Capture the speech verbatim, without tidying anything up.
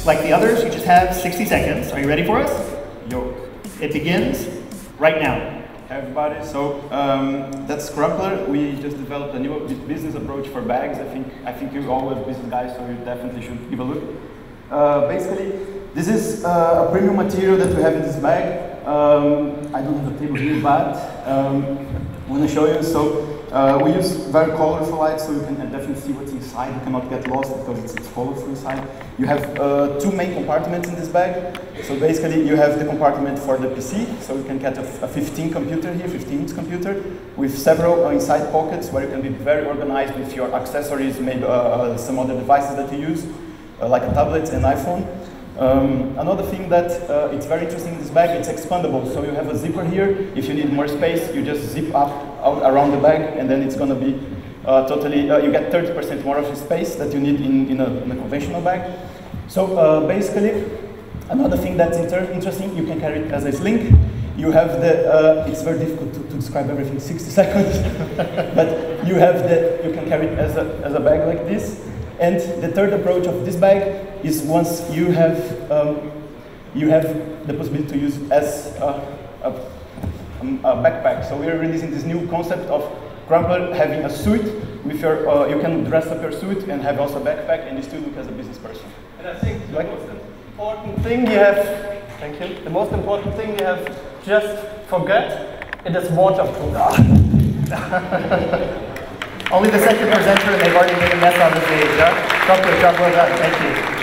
like the others, you just have sixty seconds. Are you ready for us? Yo. It begins right now. Hey everybody, so um, that's Crumpler. We just developed a new business approach for bags. I think I think you all are business guys, so you definitely should give a look. Uh, basically, this is uh, a premium material that we have in this bag. Um, I don't have a table here, but um, I'm going to show you. So uh, we use very colorful lights, so you can definitely see what's inside. You cannot get lost because it's, it's colorful inside. You have uh, two main compartments in this bag. So basically, you have the compartment for the P C, so you can get a, a fifteen computer here, fifteen inch computer, with several uh, inside pockets where you can be very organized with your accessories, maybe uh, uh, some other devices that you use, uh, like a tablet and iPhone. Um, another thing that uh, it's very interesting in this bag, it's expandable. So you have a zipper here. If you need more space, you just zip up out around the bag, and then it's going to be uh, totally, uh, you get thirty percent more of the space that you need in, in, a, in a conventional bag. So uh, basically, another thing that's inter interesting, you can carry it as a sling. You have the, uh, it's very difficult to, to describe everything in sixty seconds, but you have the, you can carry it as a, as a bag like this. And the third approach of this bag is once you have, um, you have the possibility to use it as a, a, a backpack. So we're releasing this new concept of Crumpler having a suit with your, uh, you can dress up your suit and have also a backpack, and you still look as a business person. And I think the most important thing you have, thank you, the most important thing you have just forget, it is waterproof. Only the second presenter, and they've already made a mess on the stage. Huh? Crumpler, job well done. Thank you.